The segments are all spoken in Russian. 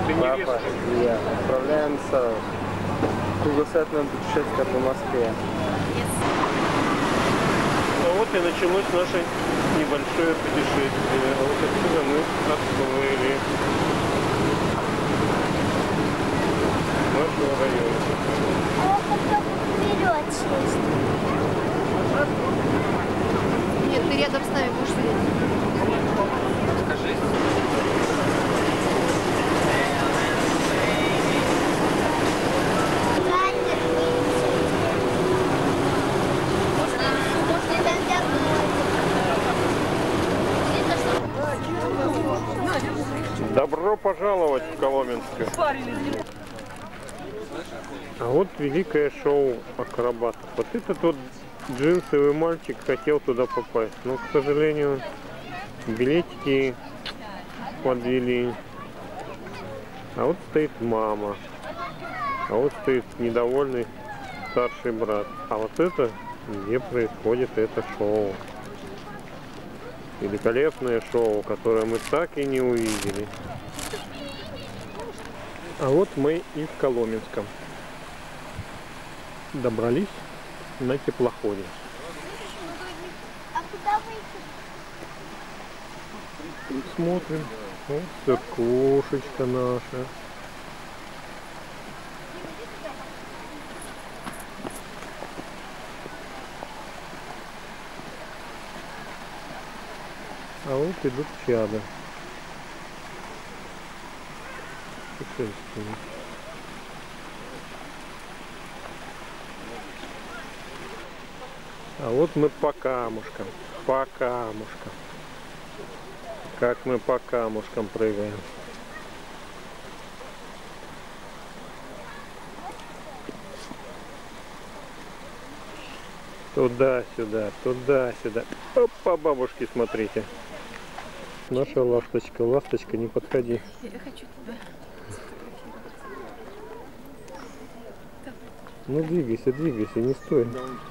Папа и я отправляемся в кругосветное путешествие по Москве. А вот и началось наше небольшое путешествие. А вот отсюда мы отплыли. Нашего района. А потом вперед сесть. Нет, ты рядом с нами будешь сидеть. Скажи. Добро пожаловать в Коломенское. А вот великое шоу акробатов. Вот этот вот джинсовый мальчик хотел туда попасть, но, к сожалению, билетики подвели. А вот стоит мама. А вот стоит недовольный старший брат. А вот это, где происходит это шоу. Великолепное шоу, которое мы так и не увидели. А вот мы и в Коломенском. Добрались на теплоходе. А куда выйти? Тут смотрим. Вот церквушечка наша. А вот идут чада. Путешественники. А вот мы по камушкам. По камушкам. Как мы по камушкам прыгаем. Туда-сюда, туда-сюда. Опа, бабушки, смотрите. Наша ласточка. Ласточка, не подходи. Я хочу тебя. Ну двигайся, двигайся, не стой.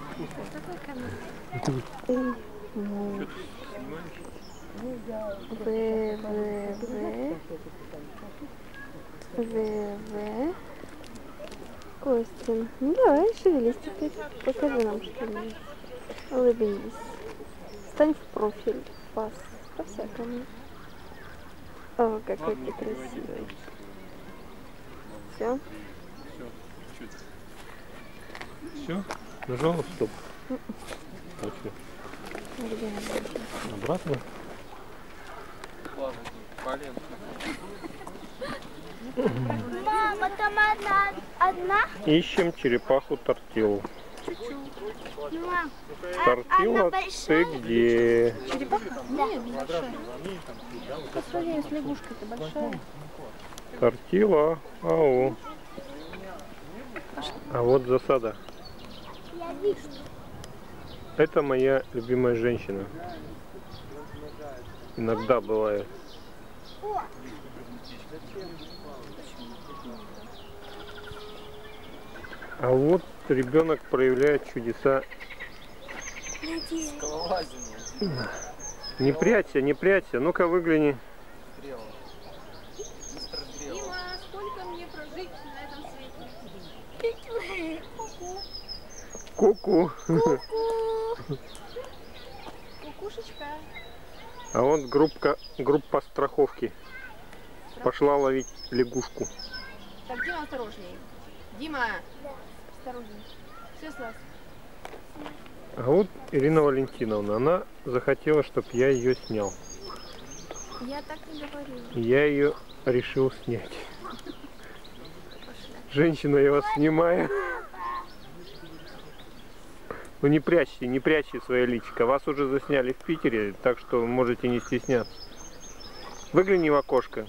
В. Костин. Ну давай, шевелись теперь. Покажи нам что-нибудь. Улыбнись. Стань в профиль. По-всякому. О, какой ты красивый. Все? Все? Нажала стоп. Точно. Обратно. Мама, там одна? Ищем черепаху Тортилу. Мам, Тортила, ты где? Черепаха? Да. Нет, большая. По сравнению с лягушкой-то большая. Тортила, ау. А вот засада. я вижу. Это моя любимая женщина. Иногда бывает. А вот ребенок проявляет чудеса. Не прячься, не прячься. Ну-ка выгляни. Дима, сколько мне прожить на этом свете? Ку-ку. Кукушечка. А вот группа страховки. Пошла ловить лягушку. Так, Дима, осторожней. Дима, осторожней. Все, Слав. А вот Ирина Валентиновна. Она захотела, чтобы я ее снял. Я так и говорила. Я ее решил снять. Женщина, я вас снимаю. Ну не прячьте свое личико. Вас уже засняли в Питере, так что можете не стесняться. Выгляни в окошко.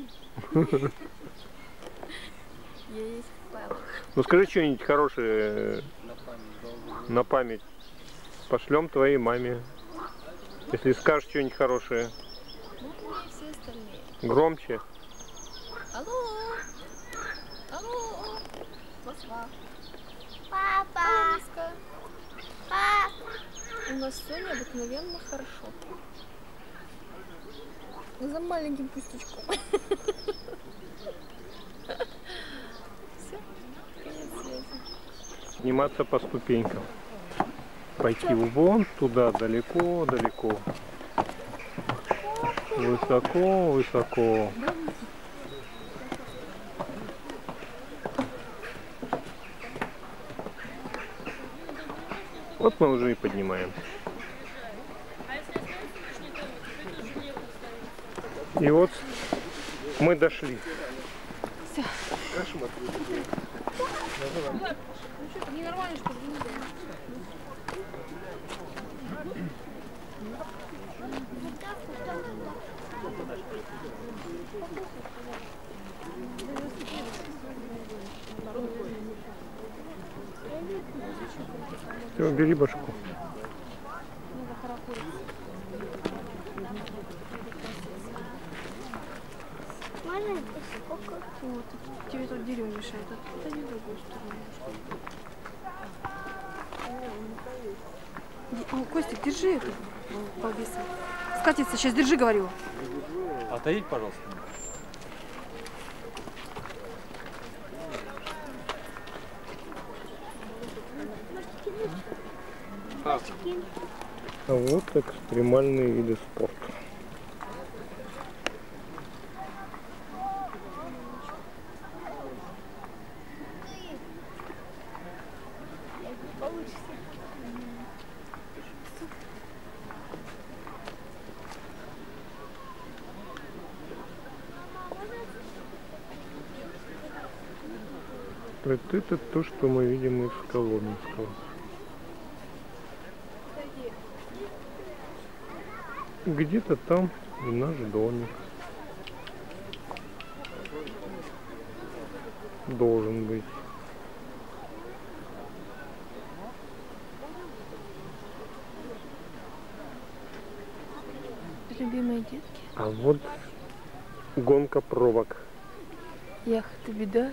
Я есть файл. Ну скажи что-нибудь хорошее на память. Пошлем твоей маме. Если скажешь что-нибудь хорошее. Ну, и все остальные. Громче. Алло! Алло! Москва. Папа, Омска. папа. У нас все необыкновенно хорошо. За маленьким пустячком. подниматься по ступенькам. Пойти вон туда, далеко-далеко. Высоко-высоко. Вот мы уже и поднимаемся. И вот мы дошли. Все. Все, бери башку. Можно сколько? Вот, тебе тут дерево мешает, а ты не в другую сторону. О, Костик, держи эту полбиса. Скатится, сейчас держи, говорю. Отойдите, пожалуйста. А вот экстремальные виды спорта. Это то, что мы видим из Коломенского. Где-то там и наш домик должен быть. Любимые детки. А вот гонка пробок. Яхта беда.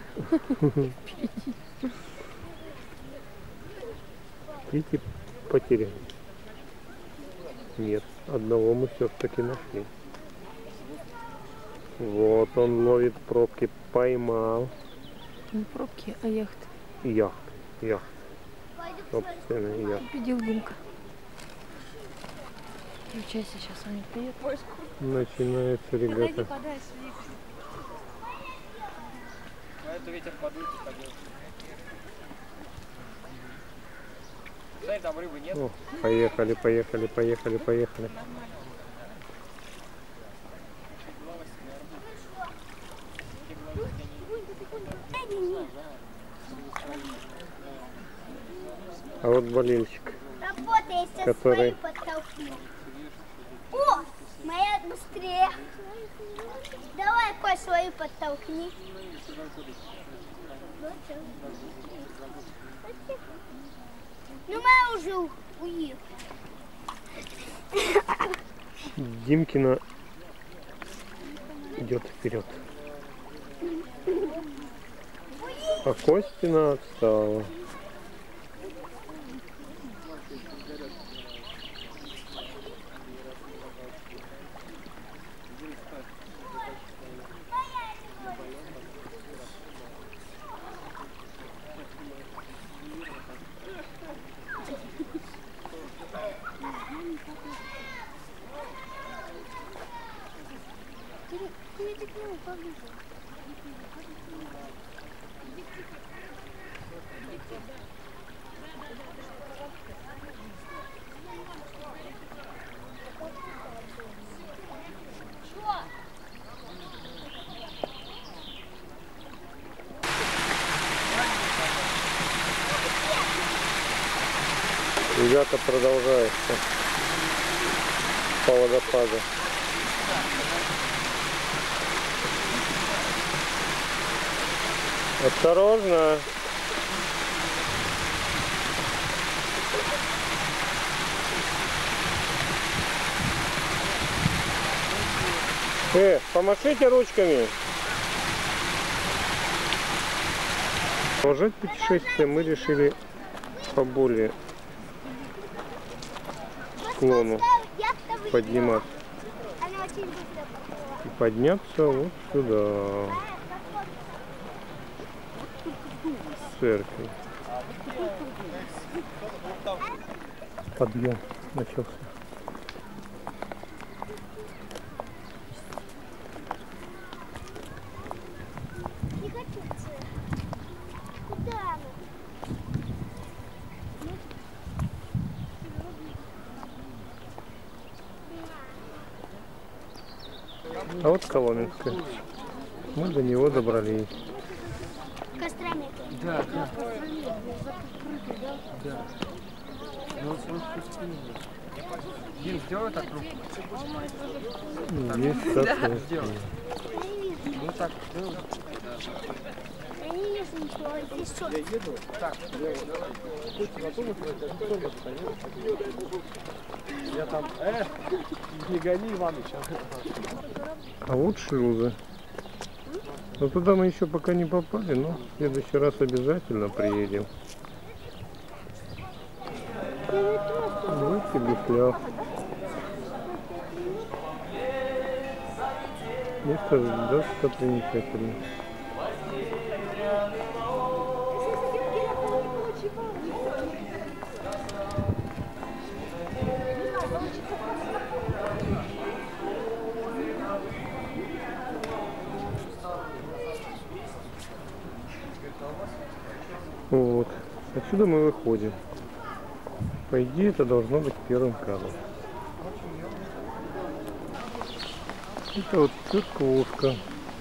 Дети потеряли. Нет, одного мы все-таки нашли. Вот он ловит пробки, поймал. Не пробки, а яхты. Яхт. Собственно, яхт. Победил Димка. Включайся, сейчас он не приедет. Начинается регата. Это ветер подует и пойдет. Смотри, там рыбы нет. О, поехали. А вот болельщик, Работай, я который... свою подтолкну. О, моя быстрее. Давай, Коль, свою подтолкни. Ну, моя уже уехала. Димкина идет вперед. А Костина отстала. Ребята, продолжается по водопаду. Осторожно! Помашите ручками! Продолжать путешествие мы решили по более склону подниматься Она очень быстро поплыла. и подняться вот сюда, в церковь. Подъем начался. Не хочу идти. Куда мы? А вот Коломенское. Мы до него добрались. Костромя. Да, да. Да. Ну, Дим, сделай так руку. Есть такое. Сделай. Ну так, сделай. Я не вижу ничего. Здесь что? Так. Я там, не гони Иваныча. А вот шлюзы. Но туда мы еще пока не попали, но в следующий раз обязательно приедем. Вот и Бесляв. Место достопримечательное. Вот. Отсюда мы выходим. По идее, это должно быть первым кадром. Это вот церквушка.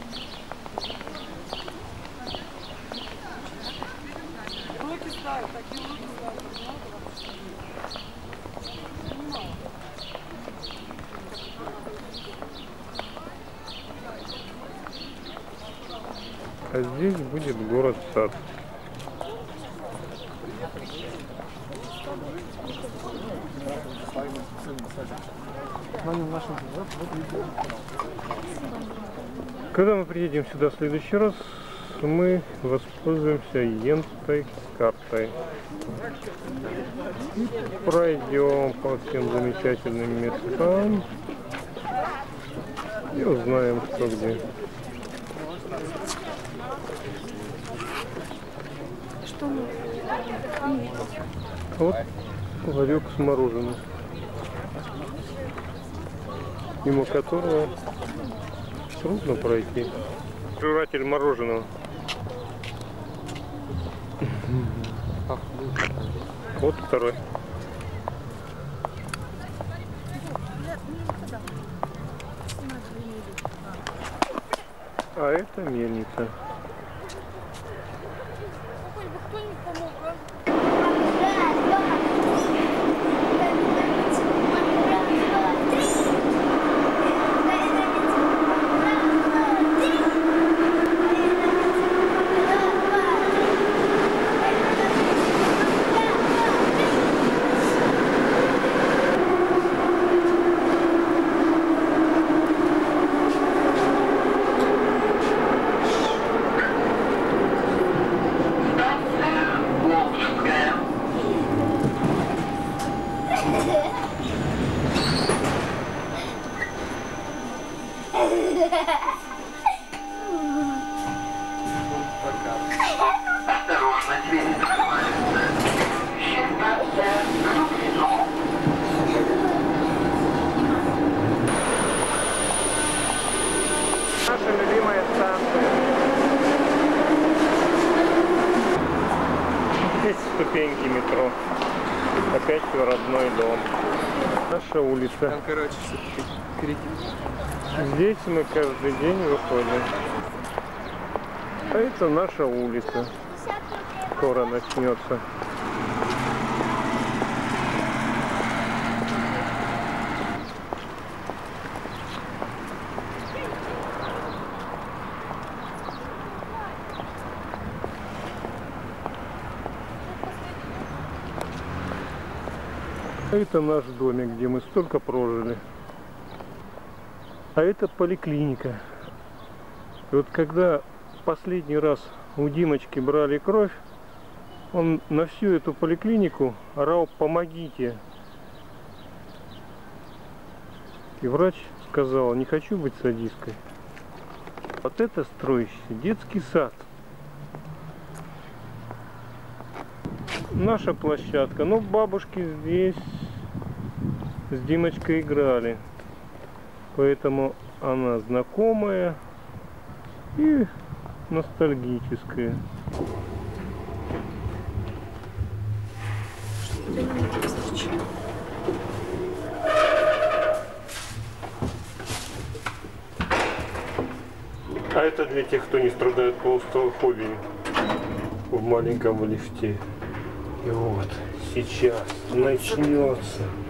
А здесь будет город-сад. Когда мы приедем сюда в следующий раз, мы воспользуемся ентой картой и пройдем по всем замечательным местам и узнаем, что где. Что мы? Вот ларек с мороженым, мимо которого трудно пройти. Жиратель мороженого. Вот второй. А это мельница. Наша любимая станция. Здесь ступеньки метро. Опять в родной дом. Наша улица. Там, короче, все крики. Здесь мы каждый день выходим. А это наша улица. Скоро начнется. А это наш домик, где мы столько прожили. А это поликлиника. И вот когда последний раз у Димочки брали кровь, он на всю эту поликлинику орал: «Помогите!» И врач сказал: «Не хочу быть садисткой». Вот это строящийся детский сад. наша площадка. Ну, бабушки здесь с Димочкой играли. Поэтому она знакомая и ностальгическая. А это для тех, кто не страдает клаустрофобией в маленьком лифте. И вот сейчас начнется